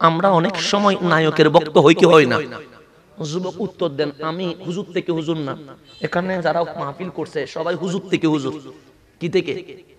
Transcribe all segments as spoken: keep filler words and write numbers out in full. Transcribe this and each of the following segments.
আমরা অনেক সময় নায়কের ভক্ত হই কি হয় না? যুবক উত্তর দেন, আমি হুজুর থেকে হুজুর না। এখানে যারা মাহফিল করছে সবাই হুজুর থেকে হুজুর। কি থেকে?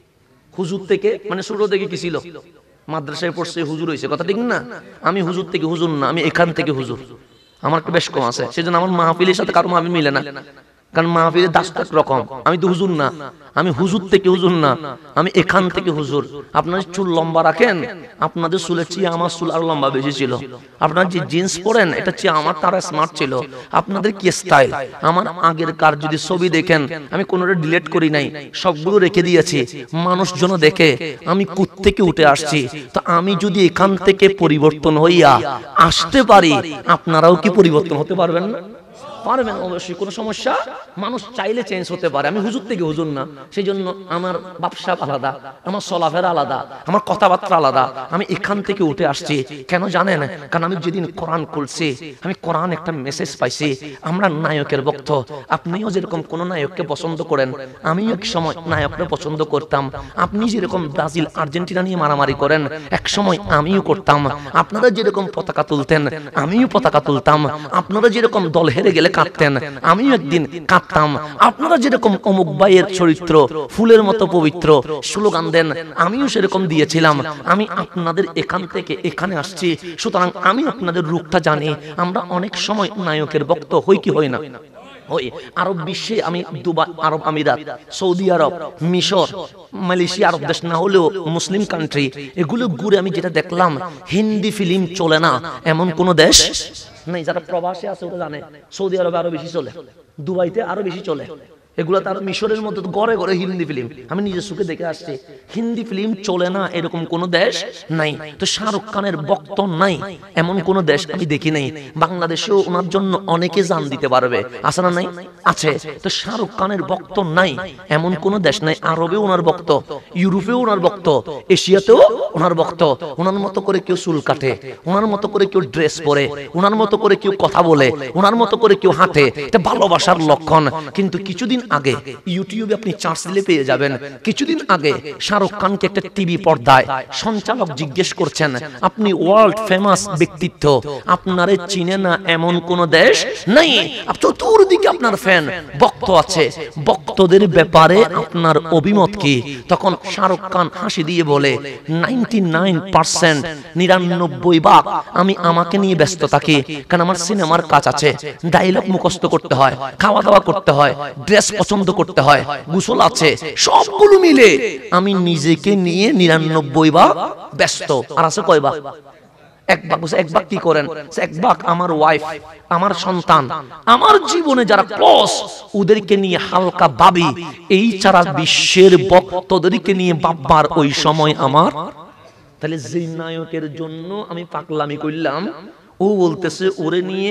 হুজুর থেকে, মানে শুরু থেকে কি ছিল? মাদ্রাসায় পড়ছে হুজুর হয়েছে, কথা ঠিক না? আমি হুজুর থেকে হুজুর না, আমি এখান থেকে হুজুর। আমার একটু বেশ কম আছে, সেজন্য আমার মাহফিলের সাথে কারো মাহফিল মিলে না। কারণ মাহফিলের দাসটা রকম, আমি তো হুজুর না, আমি হুজুর থেকে হুজুর না, আমি এখান থেকে হুজুর। আপনারা চুল লম্বা রাখেন, আপনাদের চুলের চেয়ে আমার চুল আরো লম্বা বেশি ছিল। আপনারা যে জিন্স পরেন এটা চেয়ে আমার তারা স্মার্ট ছিল। আপনাদের কি স্টাইল! আমার আগের কার যদি ছবি দেখেন, আমি কোনোটা ডিলিট করি নাই, সবগুলো রেখে দিয়েছি মানুষজন দেখে আমি কোত্থেকে উঠে আসছি। তো আমি যদি এখান থেকে পরিবর্তন হইয়া আসতে পারি, আপনারাও কি পরিবর্তন হতে পারবেন না? পারবেন অবশ্যই, কোনো সমস্যা। মানুষ চাইলে চেঞ্জ হতে পারে। আমি হুজুর থেকে হুজুর না, সেই জন্য আমার ব্যবসা আলাদা, আমার চলাফেরা আলাদা, আমার কথাবার্তা আলাদা। আমি এখান থেকে উঠে আসছি। কেন জানেন? কারণ আমি যেদিন কোরআন খুলছি, আমি কোরআন একটা মেসেজ পাইছি। আমরা নায়কের ভক্ত। আপনিও যেরকম কোন নায়ককে পছন্দ করেন, আমিও এক সময় নায়ককে পছন্দ করতাম। আপনি যেরকম ব্রাজিল আর্জেন্টিনা নিয়ে মারামারি করেন, এক সময় আমিও করতাম। আপনারা যেরকম পতাকা তুলতেন, আমিও পতাকা তুলতাম। আপনারা যেরকম দল হেরে গেলে কাঁদতেন, আমিও একদিন কাঁদতাম। আপনারা যেরকম অমুক ভাইয়ের চরিত্র ফুলের মতো পবিত্র স্লোগান দেন, আমিও সেরকম দিয়েছিলাম। আমি আপনাদের এখান থেকে এখানে আসছি, সুতরাং আমি আপনাদের রূপটা জানি। আমরা অনেক সময় নায়কের ভক্ত হই কি হই না? ওই আরব বিশ্বে, আমি দুবাই, আরব আমিরাত, সৌদি আরব, মিশর, মালয়েশিয়া, আরব দেশ না হলেও মুসলিম কান্ট্রি, এগুলো ঘুরে আমি যেটা দেখলাম, হিন্দি ফিল্ম চলে না এমন কোন দেশ নাই। যারা প্রবাসে আছে ওরা জানে, সৌদি আরবে আরো বেশি চলে, দুবাইতে আরো বেশি চলে। এগুলো তার মিশরের মধ্যে গড়ে গড়ে হিন্দি ফিল্ম, আমি নিজের চোখে দেখে আসছি। হিন্দি ফিল্ম চলে না এরকম কোন দেশ নাই। তো শাহরুখ খানের ভক্ত নাই এমন কোন দেশ আমি দেখি নাই। বাংলাদেশেও ওনার জন্য অনেকে জান দিতে পারবে, আছে না নাই? আছে। তো শাহরুখ খানের ভক্ত নাই এমন কোন দেশ নাই। আরবেও ওনার ভক্ত, ইউরোপেও ওনার ভক্ত, এশিয়াতেও ওনার ভক্ত। ওনার মতো করে কেউ চুল কাটে, ওনার মতো করে কেউ ড্রেস পরে, ওনার মতো করে কেউ কথা বলে, ওনার মতো করে কেউ হাঁটে, এটা ভালোবাসার লক্ষণ। কিন্তু কিছুদিন আগে ইউটিউবে আপনি চার্জ দিলে পেয়ে যাবেন, কিছুদিন আগে শাহরুখ খানকে একটা টিভি পর্দায় সঞ্চালক জিজ্ঞেস করছেন, আপনি ওয়ার্ল্ড ফেমাস ব্যক্তিত্ব, আপনারে চিনে না এমন কোন দেশ নাই। চতুর্দিকে আপনার ফ্যান ভক্ত আছে, ভক্তদের ব্যাপারে আপনার অভিমত কি? তখন শাহরুখ খান হাসি দিয়ে বলে, নাইনটি নাইন পার্সেন্ট, নিরানব্বই ভাগ আমি আমাকে নিয়ে ব্যস্ত থাকি। কারণ আমার সিনেমার কাজ আছে, ডায়লগ মুখস্থ করতে হয়, খাওয়া দাওয়া করতে হয়, ড্রেস পছন্দ করতে হয়, গোসল আছে, সবগুলো মিলে আমি নিজেকে নিয়ে নিরানব্বই ভাগ ব্যস্ত। আর আছে কয় ভাগ? এক ভাগ। এক ভাগ কি করেন? এক ভাগ আমার ওয়াইফ, আমার সন্তান, আমার জীবনে যারা ক্লোজ, ওদেরকে নিয়ে হালকা ভাবি। এই ছাড়া বিশ্বের ভক্তদেরকে নিয়ে ভাববার ওই সময় আমার। তাহলে যে নায়কের জন্য আমি পাগলামি করলাম, ও বলতেছে ওরে নিয়ে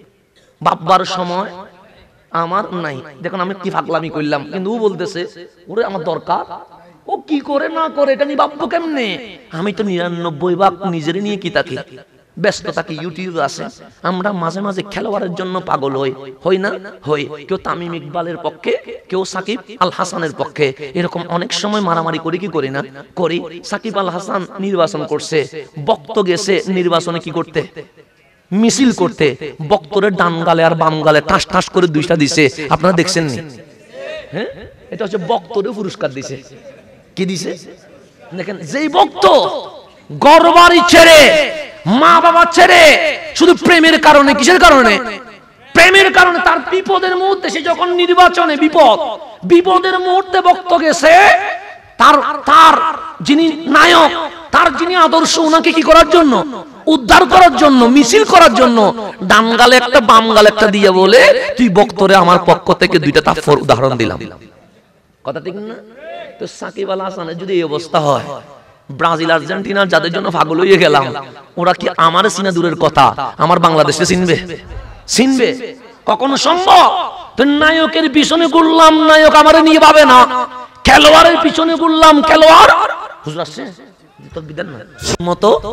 ভাববার সময় আমার নাই। দেখুন আমি কি পাগলামি করলাম, কিন্তু ও বলতেছে ওরে আমার দরকার। ও কি করে না করে এটা নিয়ে ভাববো কেমনে? আমি তো নিরানব্বই ভাগ নিজের নিয়ে কি থাকি, ব্যস্ত থাকি। ইউটিউব আছে, আমরা মাঝে মাঝে খেলোয়াড়ের জন্য পাগল হই, হই না? হই। কেউ তামিম ইকবালের পক্ষে, কেউ সাকিব আল হাসানের পক্ষে। এরকম অনেক সময় মারামারি করি কি করি না? করি। সাকিব আল হাসান নির্বাচন করছে, ভক্ত গেছে নির্বাচনে কি করতে? মিছিল করতে। বক্তরের ডান গালে আর বাম গালে ঠাস ঠাস করে দুইটা দিছে, আপনারা দেখছেন নি? হ্যাঁ, এটা হচ্ছে বক্তরে পুরস্কার দিছে। কি দিছে দেখেন? যেই ভক্ত গরবাড়ি ছেড়ে, মা বাবা ছেড়ে, শুধু প্রেমের কারণে, কিসের কারণে? প্রেমের কারণে। তার বিপদের মুহূর্তে, সে যখন নির্বাচনে বিপদ, বিপদের মুহূর্তে ভক্ত গেছে, তার তার যিনি নায়ক, তার যিনি আদর্শ, ওনাকে কি করার জন্য? উদ্ধার করার জন্য, মিছিল করার জন্য। ডান গালে একটা বাম গালে একটা দিয়ে বলে, তুই বক্তরে আমার পক্ষ থেকে দুইটা তাফর উদাহরণ দিলাম। কথা ঠিক না? তো সাকিব আল হাসানের যদি এই অবস্থা হয়, ব্রাজিল আর্জেন্টিনার যাদের জন্য পাগল হয়ে গেলাম, ওরা কি আমার চিনা দূরের কথা আমার বাংলাদেশকে চিনবে? চিনবে? কখনো সম্ভব? তো নায়কের পিছনে ঘুরলাম, নায়ক আমার নিয়ে ভাবে না। খেলোয়াড়ের পিছনে ঘুরলাম, খেলোয়াড় হুজুর আসছে তোর বিধান না মতো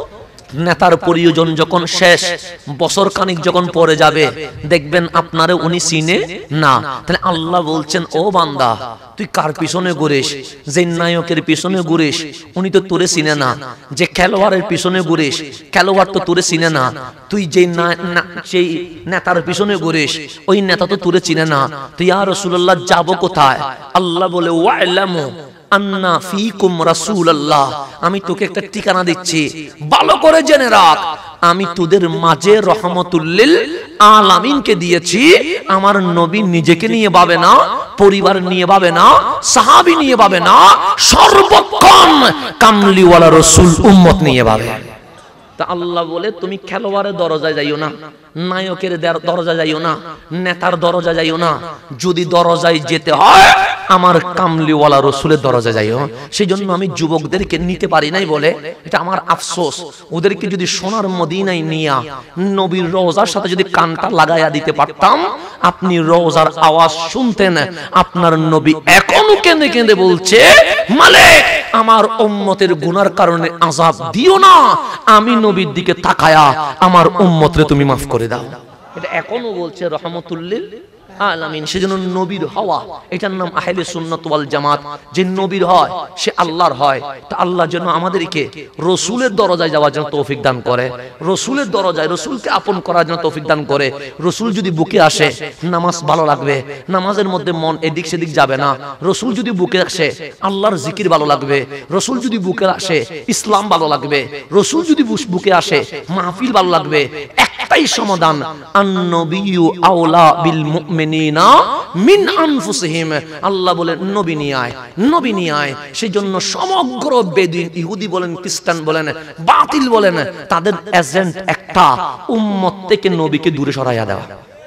নেতার প্রয়োজন যখন শেষ, বছর খানিক যখন পরে যাবে, দেখবেন আপনারে উনি চিনে না। তাহলে আল্লাহ বলছেন, ও বান্দা তুই কার পিছনে ঘুরিস? যে নায়কের পিছনে ঘুরিস উনি তো তোরে চিনে না। যে খেলোয়াড়ের পিছনে ঘুরিস, খেলোয়াড় তো তোরে চিনে না। তুই যে সেই নেতার পিছনে ঘুরিস, ওই নেতা তো তোরে চিনে না। তুই ইয়া রাসূলুল্লাহ যাব কোথায়? আল্লাহ বলে, ওয়া'লামু আন্না ফীকুম রাসূলুল্লাহ, আমি তোকে একটা ঠিকানা দিচ্ছি, ভালো করে জেনে রাখ, আমি তোদের মাঝে রহমতুল লিল আলামিনকে দিয়েছি। আমার নবী নিজেকে নিয়ে ভাবে না, পরিবার নিয়ে ভাবে না, সাহাবী নিয়ে ভাবে না, সর্বক্ষণ কামলিওয়ালা রাসূল উম্মত নিয়ে ভাবে। তা আল্লাহ বলে, তুমি খেলোয়াড়ের দরজায় যাইও না, নায়কের দরজায় যাইও না, নেতার দরজায় যাইও না। যদি দরজায় যেতে হয় আমার কামলিওয়ালা রসুলের দরজায় যাইও। সেই জন্য আমি যুবকদেরকে নিতে পারি নাই বলে এটা আমার আফসোস। ওদেরকে যদি সোনার মদিনায় নিয়া নবীর রওজার সাথে যদি কানটা লাগাইয়া দিতে পারতাম, আপনি রওজার আওয়াজ শুনতেন। আপনার নবী এখনো কেঁদে কেঁদে বলছে, মালিক আমার উম্মতের গুনার কারণে আযাব দিও না, আমি নবীর দিকে তাকায়া আমার উম্মতরে তুমি মাফ করে দাও। এটা এখনো বলছে রহমতুল লিল আলামিন। সেজন্য নবীর হওয়া, এটার নাম আহলে সুন্নাত ওয়াল জামাত। যে নবীর হয় সে আল্লাহর হয়। তা আল্লাহ যেন আমাদেরকে রসুলের দরজায় যাওয়ার জন্য তৌফিক দান করে, রসুলের দরজায় রসুলকে আপন করার জন্য তৌফিক দান করে। রসুল যদি বুকে আসে নামাজ ভালো লাগবে, নামাজের মধ্যে মন এদিক সেদিক যাবে না। রসুল যদি বুকে আসে আল্লাহর জিকির ভালো লাগবে। রসুল যদি বুকে আসে ইসলাম ভালো লাগবে। রসুল যদি বুকে আসে মাহফিল ভালো লাগবে। একটাই সমাধান, আন-নবিয়্যু আওলা বিল মুমিনিনা মিন আনফুসিহিম। আল্লাহ বলেন নবী নিয়ে আয়, নবী নিয়ে আয়। সেই জন্য সমগ্র বেদুইন, ইহুদি বলেন, খ্রিস্টান বলেন, বাতিল বলেন, তাদের এজেন্ট একটা, উম্মত থেকে নবীকে দূরে সরাইয়া দেওয়া।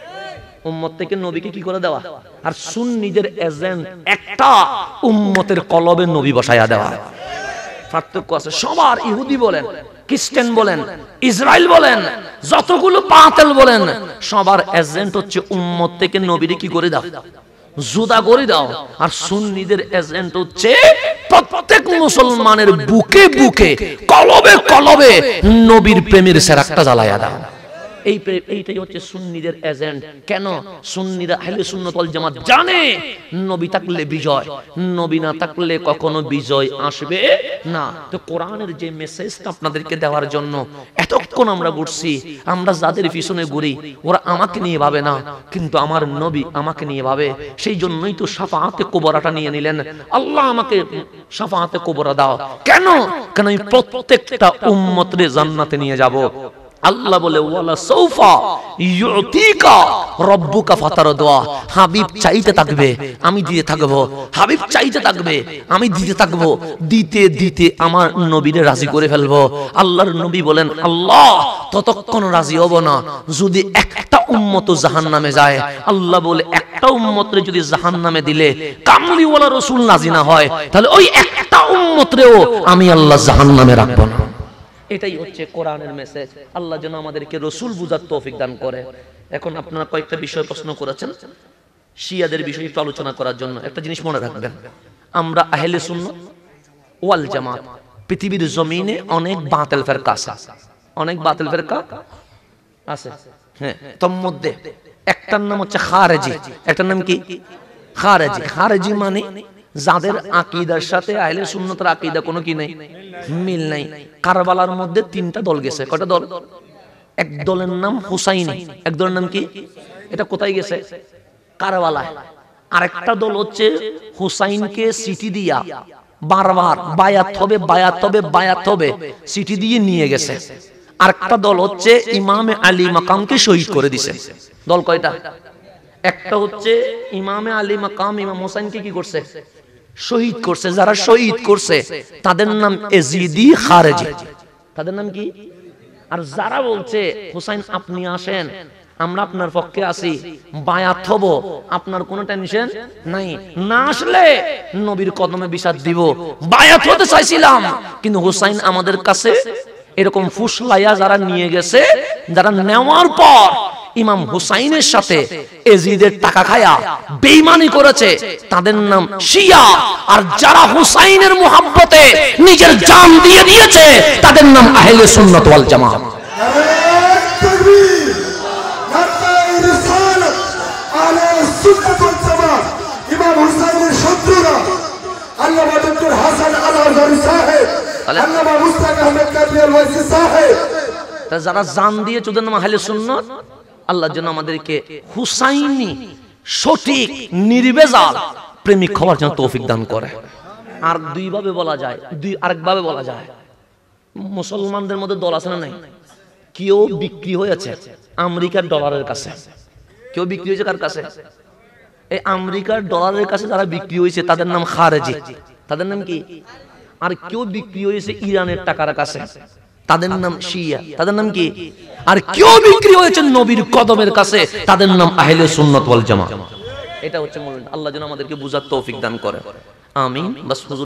উম্মত থেকে নবীকে কি করে দেওয়া? আর সুন্নিদের এজেন্ট একটা, উম্মতের কলবে নবী বসাইয়া দেওয়া। পার্থক্য আছে সবার। ইহুদি বলেন, খ্রিস্টান বলেন, ইসরায়েল বলেন, যতগুলো বাতিল বলেন, সবার এজেন্ট হচ্ছে উম্মত থেকে নবীরে কি করে দাও? জুদা করে দাও। আর সুন্নিদের এজেন্ট হচ্ছে প্রত্যেক মুসলমানের বুকে বুকে, কলবে কলবে নবীর প্রেমের সেরাকটা জ্বালায়া দাও। এই এইটাই হচ্ছে সুন্নিদের এজেন্ট। কেন? সুন্নিরা আহলে সুন্নাত ওয়াল জামাত জানে নবী থাকলে বিজয়, নবী না থাকলে কখনো বিজয় আসবে না। তো কোরআনের যে মেসেজটা আপনাদেরকে দেওয়ার জন্য এতক্ষণ আমরা ঘুরছি, আমরা যাদের পিছনে ঘুরি ওরা আমাকে নিয়ে ভাবে না, কিন্তু আমার নবী আমাকে নিয়ে ভাবে। সেই জন্যই তো শাফাআতে কুবরাটা নিয়ে নিলেন। আল্লাহ আমাকে শাফাআতে কুবরা দাও। কেন? কেন আমি প্রত্যেকটা উম্মতরে জান্নাতে নিয়ে যাব। আল্লাহ বলে, ওয়ালা সাউফা ইউতিকা রাব্বুকা ফাতারদা। হাবিব চাইতে থাকবে আমি দিতে থাকবো, হাবিব চাইতে থাকবে আমি দিতে থাকবো। দিতে দিতে আমার নবীরে রাজি করে ফেলবো। আল্লাহর নবী বলেন, আল্লাহ ততক্ষণ রাজি হব না যদি একটা উম্মত জাহান্নামে যায়। আল্লাহ বলে, একটা উম্মতরে যদি জাহান্নামে দিলে কামলিওয়ালা রাসূল রাজি না হয়, তাহলে ওই একটা উম্মতরেও আমি আল্লাহ জাহান্নামে রাখবো না। এটাই হচ্ছে কোরআনের মেসেজ। আল্লাহ যেন আমাদেরকে রসুল বুঝার তৌফিক দান করে। এখন আপনারা কয়েকটা বিষয় প্রশ্ন করেছেন শিয়াদের বিষয়ে একটু আলোচনা করার জন্য। একটা জিনিস মনে রাখবেন, আমরা আহলে সুন্নাত ওয়াল জামাত। পৃথিবীর জমিনে অনেক বাতিল ফিরকা আছে, অনেক বাতিল ফিরকা আছে। হ্যাঁ, তার মধ্যে একটার নাম হচ্ছে খারেজি। একটার নাম কি? খারেজি। খারেজি মানে যাদের আকীদার সাথে আহলে সুন্নাতের আকীদা কোনো কি নাই, মিল নাই। কারবালার মধ্যে তিনটা দল গেছে। কয়টা দল? এক দলের নাম হুসাইনি, এক দলের নাম কি? এটা কোথায় গেছে? কারবালায়। আরেকটা দল হচ্ছে হুসাইনকে সিটি দিয়া বারবার বায়াত হবে, বায়াত হবে, বায়াত হবে সিটি দিয়ে নিয়ে গেছে। আরেকটা দল হচ্ছে ইমামে আলী মাকামকে শহীদ করে দিছে। দল কয়টা? একটা হচ্ছে ইমামে আলী মাকাম ইমাম হুসাইনকে কি করছে? শহীদ করছে। যারা শহীদ করছে তাদের নাম এজিদি খারেজি। তাদের নাম কি? আর যারা বলছে হুসাইন আপনি আসেন, আমরা আপনার পক্ষে আছি, বায়াত হব, আপনার কোনো টেনশন নাই, না আসলে নবীর কদমে বিষাদ দিব, বায়াত হতে চাইছিলাম কিন্তু হুসাইন আমাদের কাছে এরকম ফুসলাইয়া যারা নিয়ে গেছে, যারা নেওয়ার পর ইমাম হুসাইনের সাথে এজিদের টাকা খায়া বেঈমানি করেছে তাদের নাম শিয়া, আর যারা হুসাইনের মুহাব্বতে নিজের জান দিয়ে দিয়েছে তাদের নাম আহলে সুন্নাত ওয়াল জামাত। ইমাম হুসাইনের শত্রুরা আল্লামা ডক্টর হাসান আল আজহারী সাহেব, আল্লামা মুস্তাক আহমেদ কাদিয়াল ওয়াইসি সাহেব, যারা জান দিয়েছে ওদের নাম আহলে সুন্নাত। আল্লাহর জন্য আমাদেরকে হুসাইনি সঠিক নির্ভেজাল প্রেমিক হওয়ার জন্য তৌফিক দান করে। আর দুই ভাবে বলা যায়, দুই আরেক ভাবে বলা যায়, মুসলমানদের মধ্যে দল আছে না নাই? কেউ বিক্রি হয়েছে আমেরিকার ডলারের কাছে, কেউ বিক্রি হয়েছে কার কাছে? এই আমেরিকার ডলারের কাছে যারা বিক্রি হয়েছে তাদের নাম খারেজি, তাদের নাম কি? আর কেউ বিক্রি হয়েছে ইরানের টাকার কাছে, তাদের নাম শিয়া, তাদের নাম কি? আর কেউ বিক্রি হয়েছে নবীর কদমের কাছে, তাদের নাম আহলে সুন্নাত ওয়াল জামাত। এটা হচ্ছে মূল। আল্লাহ যেন আমাদেরকে বুঝার তৌফিক দান করে, আমিন। বাস।